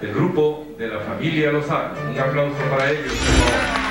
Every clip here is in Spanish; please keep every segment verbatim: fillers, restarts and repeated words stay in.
el grupo de la familia Lozano. Un aplauso para ellos, por favor.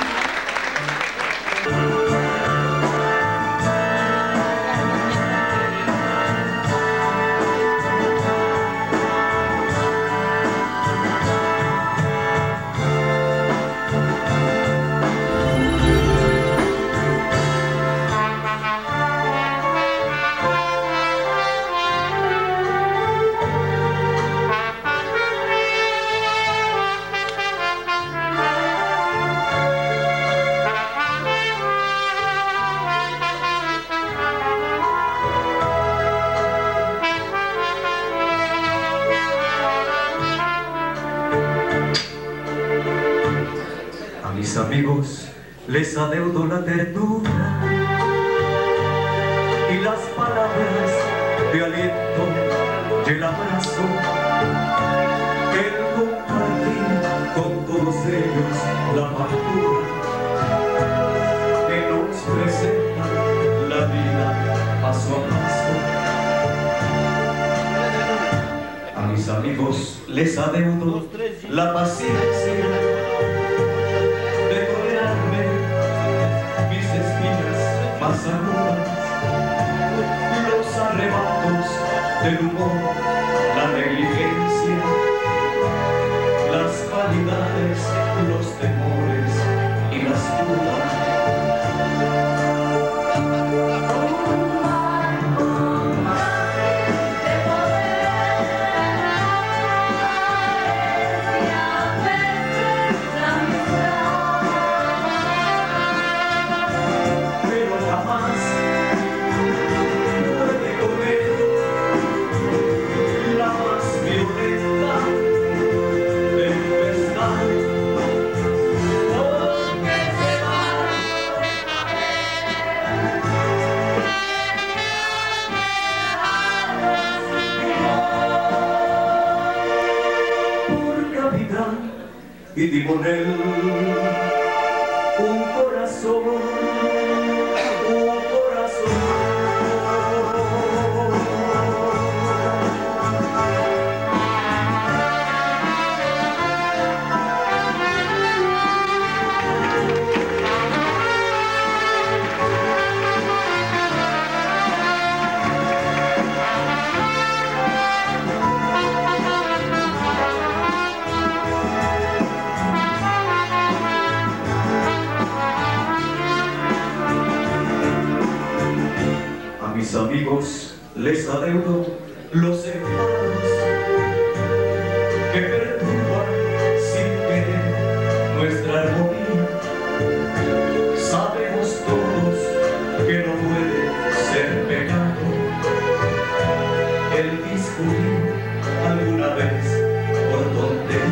Mis amigos les adeudo la ternura y las palabras de aliento y el abrazo, el compartir con todos ellos la amargura que nos presenta la vida paso a paso. A mis amigos les adeudo la paciencia más agudas, los arrebatos del humor, la negligencia, las vanidades, los temores y las dudas. Y timonel, un corazón, un corazón. Mis amigos les adeudo los enfados que perturban sin querer nuestra armonía. Sabemos todos que no puede ser pecado el discutir alguna vez por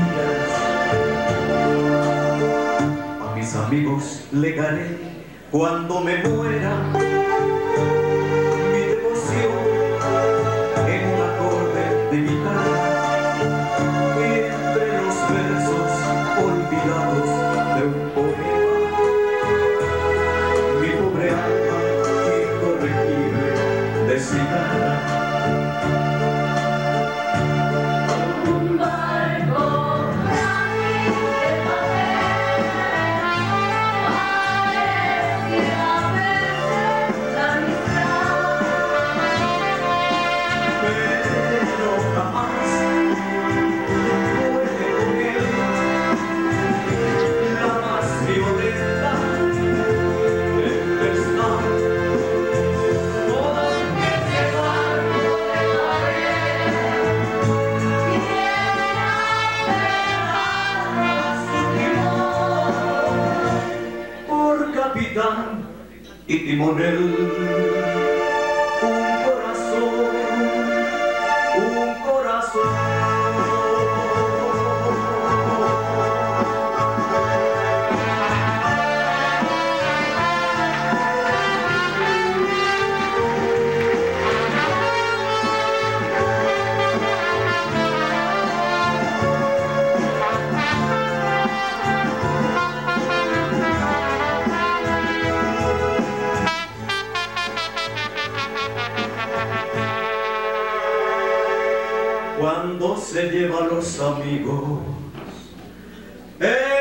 tonterías. A mis amigos legaré cuando me muera en un acorde de guitarra y entre los versos olvidados de un poema, mi pobre alma incorregible de cigarra. Un barco grande de papel parece a veces la amistad. Pero jamás puede con él la más violenta tempestad. Porque ese barco de papel viene a esperar a su timón. Por capitán y timonel, cuando se lleva a los amigos.